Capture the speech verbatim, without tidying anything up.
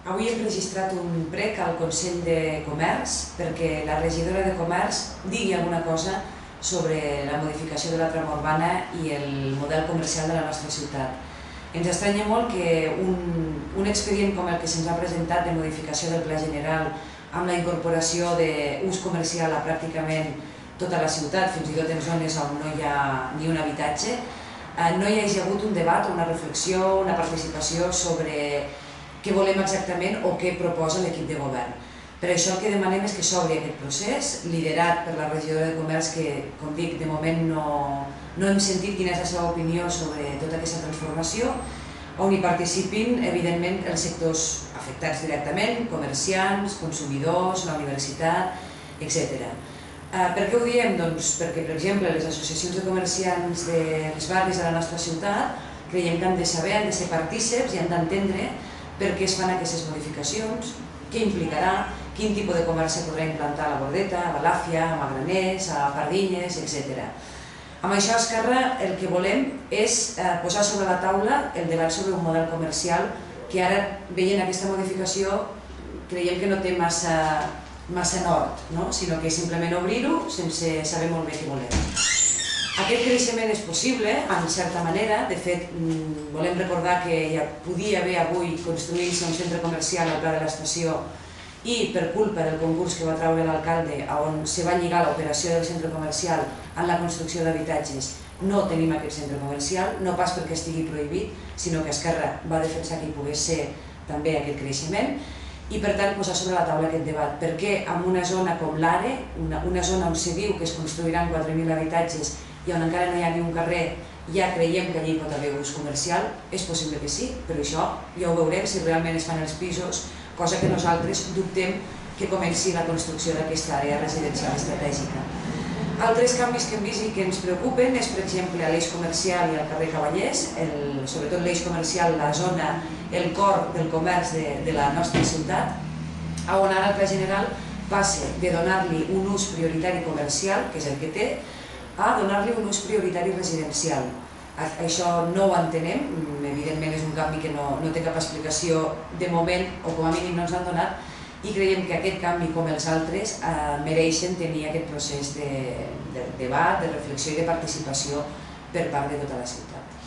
Avui hem registrat un prec al Consell de Comerç perquè la regidora de Comerç digui alguna cosa sobre la modificació de la trama urbana i el model comercial de la nostra ciutat. Ens estranya molt que un, un expedient com el que se'ns ha presentat de modificació del Pla General amb la incorporació d'ús comercial a pràcticament tota la ciutat, fins i tot en zones on no hi ha ni un habitatge, no hi hagi hagut un debat, una reflexió, una participació sobre què volem exactament o què proposa l'equip de govern. Per això el que demanem és que s'obri aquest procés, liderat per la regidora de Comerç, que, com dic, de moment no, no hem sentit quina és la seva opinió sobre tota aquesta transformació, on hi participin, evidentment, els sectors afectats directament, comerciants, consumidors, la universitat, etcètera. Per què ho diem? Doncs perquè, per exemple, les associacions de comerciants dels barris de la nostra ciutat creiem que han de saber, han de ser partíceps i han d'entendre per què es fan aquestes modificacions, què implicarà, quin tipus de comerç se podrà implantar a la Bordeta, a Balàfia, a Magraners, a Pardinyes, etcètera. Amb això, a Esquerra, el que volem és posar sobre la taula el debat sobre un model comercial que ara, veient aquesta modificació, creiem que no té massa, massa nord, no? Sinó que simplement obrir-ho sense saber molt bé què volem. Aquest creixement és possible, en certa manera. De fet, volem recordar que ja podia haver avui construït-se un centre comercial al Pla de l'Estació i per culpa del concurs que va treure l'alcalde, on se va lligar l'operació del centre comercial en la construcció d'habitatges, no tenim aquest centre comercial, no pas perquè estigui prohibit, sinó que Esquerra va defensar que hi pogués ser també aquest creixement i, per tant, posar sobre la taula aquest debat. Perquè en una zona com l'Are, una, una zona on se diu que es construiran quatre mil habitatges i on encara no hi ha ni un carrer, ja creiem que allí pot haver ús comercial, és possible que sí, però això ja ho veurem si realment es fan els pisos, cosa que nosaltres dubtem que comenci la construcció d'aquesta àrea residencial estratègica. Altres canvis que hem vist i que ens preocupen és, per exemple, l'eix comercial i el carrer Cavallers, el, sobretot l'eix comercial, la zona, el cor del comerç de, de la nostra ciutat, on ara el Pla General passa de donar-li un ús prioritari comercial, que és el que té, a donar-li un ús prioritari residencial. Això no ho entenem, evidentment és un canvi que no, no té cap explicació de moment, o com a mínim no ens han donat, i creiem que aquest canvi, com els altres, eh, mereixen tenir aquest procés de, de debat, de reflexió i de participació per part de tota la ciutat.